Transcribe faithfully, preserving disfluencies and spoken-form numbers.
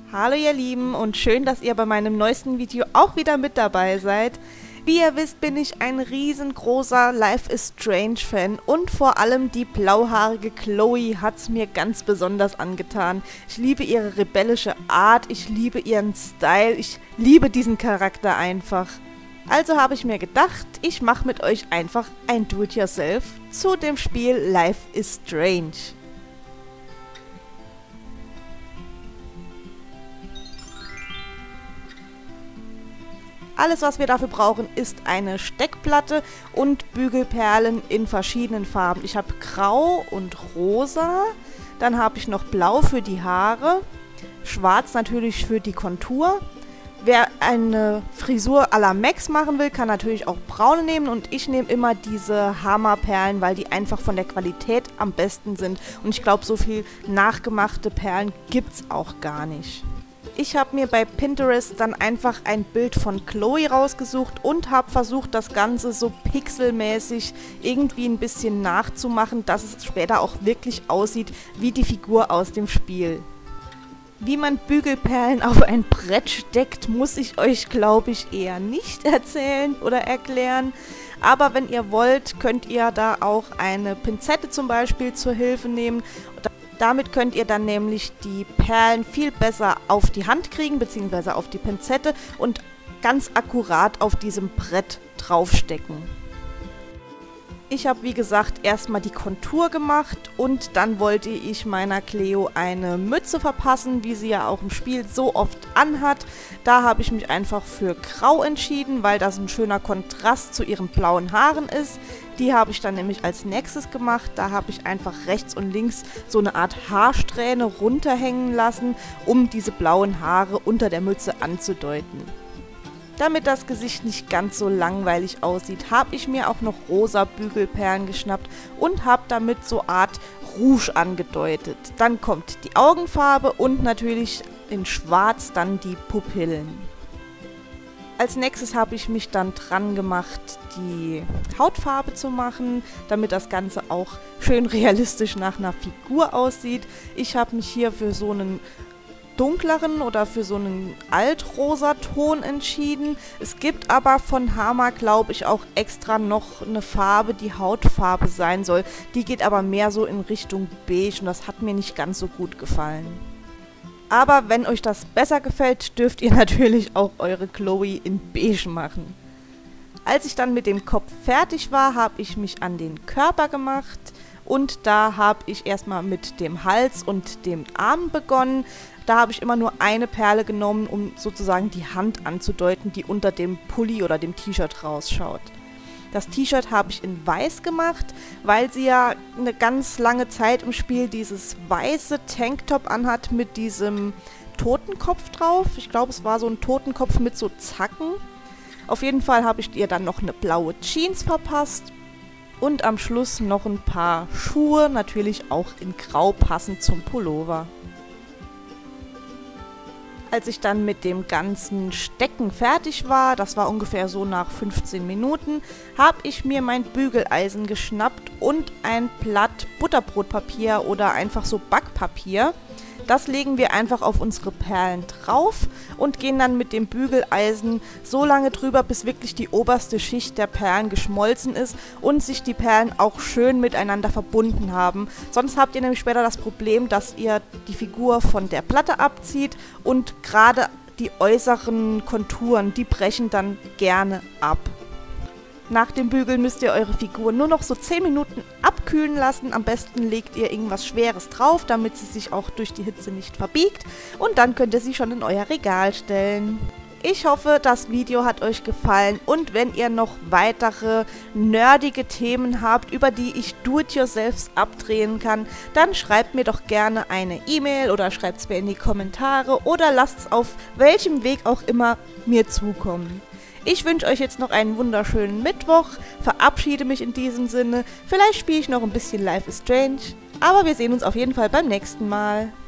Hallo ihr Lieben und schön, dass ihr bei meinem neuesten Video auch wieder mit dabei seid. Wie ihr wisst, bin ich ein riesengroßer Life is Strange Fan und vor allem die blauhaarige Chloe hat es mir ganz besonders angetan. Ich liebe ihre rebellische Art, ich liebe ihren Style, ich liebe diesen Charakter einfach. Also habe ich mir gedacht, ich mache mit euch einfach ein Do-it-yourself zu dem Spiel Life is Strange. Alles, was wir dafür brauchen, ist eine Steckplatte und Bügelperlen in verschiedenen Farben. Ich habe grau und rosa, dann habe ich noch blau für die Haare, schwarz natürlich für die Kontur. Wer eine Frisur à la Max machen will, kann natürlich auch braune nehmen und ich nehme immer diese Hammerperlen, weil die einfach von der Qualität am besten sind. Und ich glaube, so viel nachgemachte Perlen gibt es auch gar nicht. Ich habe mir bei Pinterest dann einfach ein Bild von Chloe rausgesucht und habe versucht, das Ganze so pixelmäßig irgendwie ein bisschen nachzumachen, dass es später auch wirklich aussieht wie die Figur aus dem Spiel. Wie man Bügelperlen auf ein Brett steckt, muss ich euch, glaube ich, eher nicht erzählen oder erklären. Aber wenn ihr wollt, könnt ihr da auch eine Pinzette zum Beispiel zur Hilfe nehmen. Damit könnt ihr dann nämlich die Perlen viel besser auf die Hand kriegen, beziehungsweise auf die Pinzette und ganz akkurat auf diesem Brett draufstecken. Ich habe, wie gesagt, erstmal die Kontur gemacht und dann wollte ich meiner Cleo eine Mütze verpassen, wie sie ja auch im Spiel so oft anhat. Da habe ich mich einfach für grau entschieden, weil das ein schöner Kontrast zu ihren blauen Haaren ist. Die habe ich dann nämlich als nächstes gemacht. Da habe ich einfach rechts und links so eine Art Haarsträhne runterhängen lassen, um diese blauen Haare unter der Mütze anzudeuten. Damit das Gesicht nicht ganz so langweilig aussieht, habe ich mir auch noch rosa Bügelperlen geschnappt und habe damit so Art Rouge angedeutet. Dann kommt die Augenfarbe und natürlich in schwarz dann die Pupillen. Als nächstes habe ich mich dann dran gemacht, die Hautfarbe zu machen, damit das Ganze auch schön realistisch nach einer Figur aussieht. Ich habe mich hier für so einen dunkleren oder für so einen Altrosa-Ton entschieden. Es gibt aber von Hama, glaube ich, auch extra noch eine Farbe, die Hautfarbe sein soll. Die geht aber mehr so in Richtung beige und das hat mir nicht ganz so gut gefallen. Aber wenn euch das besser gefällt, dürft ihr natürlich auch eure Chloe in beige machen. Als ich dann mit dem Kopf fertig war, habe ich mich an den Körper gemacht und da habe ich erstmal mit dem Hals und dem Arm begonnen. Da habe ich immer nur eine Perle genommen, um sozusagen die Hand anzudeuten, die unter dem Pulli oder dem T-Shirt rausschaut. Das T-Shirt habe ich in weiß gemacht, weil sie ja eine ganz lange Zeit im Spiel dieses weiße Tanktop anhat mit diesem Totenkopf drauf. Ich glaube, es war so ein Totenkopf mit so Zacken. Auf jeden Fall habe ich ihr dann noch eine blaue Jeans verpasst und am Schluss noch ein paar Schuhe, natürlich auch in grau passend zum Pullover. Als ich dann mit dem ganzen Stecken fertig war, das war ungefähr so nach fünfzehn Minuten, habe ich mir mein Bügeleisen geschnappt und ein Blatt Butterbrotpapier oder einfach so Backpapier. Das legen wir einfach auf unsere Perlen drauf und gehen dann mit dem Bügeleisen so lange drüber, bis wirklich die oberste Schicht der Perlen geschmolzen ist und sich die Perlen auch schön miteinander verbunden haben. Sonst habt ihr nämlich später das Problem, dass ihr die Figur von der Platte abzieht und gerade die äußeren Konturen, die brechen dann gerne ab. Nach dem Bügeln müsst ihr eure Figur nur noch so zehn Minuten abkühlen lassen. Am besten legt ihr irgendwas Schweres drauf, damit sie sich auch durch die Hitze nicht verbiegt. Und dann könnt ihr sie schon in euer Regal stellen. Ich hoffe, das Video hat euch gefallen und wenn ihr noch weitere nerdige Themen habt, über die ich Do-it-yourselfs abdrehen kann, dann schreibt mir doch gerne eine E-Mail oder schreibt es mir in die Kommentare oder lasst es auf welchem Weg auch immer mir zukommen. Ich wünsche euch jetzt noch einen wunderschönen Mittwoch, verabschiede mich in diesem Sinne. Vielleicht spiele ich noch ein bisschen Life is Strange, aber wir sehen uns auf jeden Fall beim nächsten Mal.